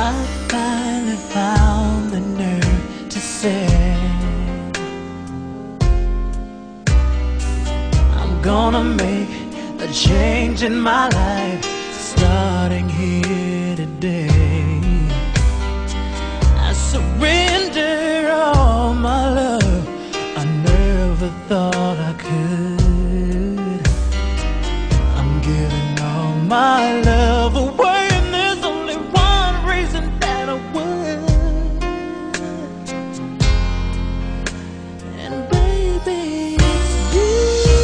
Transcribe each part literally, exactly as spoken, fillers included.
I finally found the nerve to say I'm gonna make a change in my life, starting here today. I surrender all my love, I never thought I could. I'm giving all my love away, and there's only one reason that I would. And baby, it's you.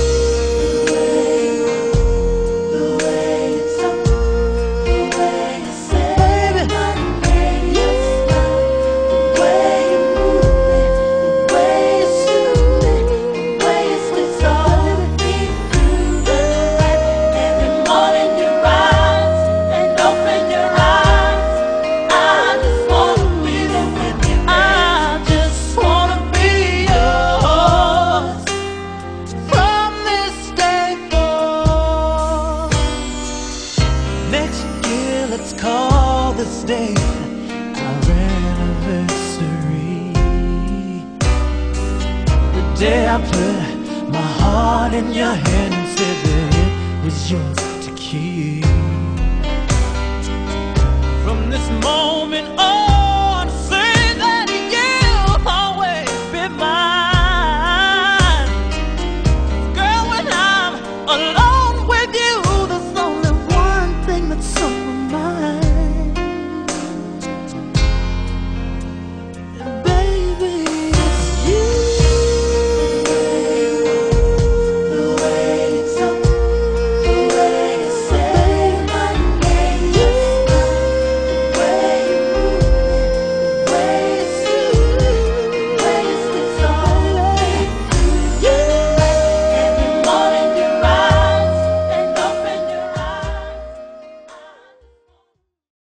The way you talk, the way you say, baby, the way you smile, the way you move it, the way you soothe me, the way you squeeze all me through the night. Every morning you rise and open your eyes. I just wanna be there with you. I just wanna be yours from this day forth. Next year, let's call this day our anniversary. The day I put my heart in your hand and said that it was yours to keep. From this moment